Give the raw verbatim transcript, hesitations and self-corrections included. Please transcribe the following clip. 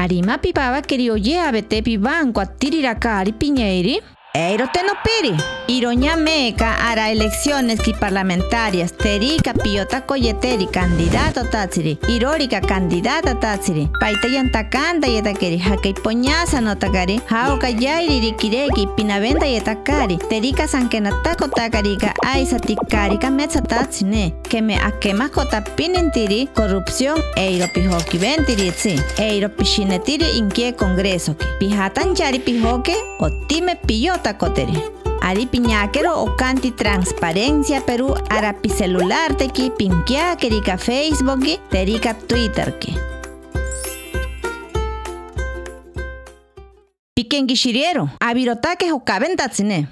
Arima pipaba criolle abete pibanco a tiriracari piñeiri. Eiro tenopiri. Iroña meca hará elecciones que parlamentarias. Terica piota coyeteri candidato tatsiri. Irorica candidata tatsiri. Paita yantakanda yetakeri. Hakei poñasa notakari. Haoka yairi rikireki pinaventa yetakari. Terica sankenatako takarica aisa tikarika metsa tatsine. Que me akema kota pinintiri corrupción eiro pijoki ventiritsi. Eiro pishinetiri inkie congreso. Pijatan yari pijoke o time piyota Coteri. Ari piñaquero o canti transparencia Perú arapi celular teki pinkia kerika Facebook terica Twitter ki. Piquen guishiriero, abirotaque o cabentatsine.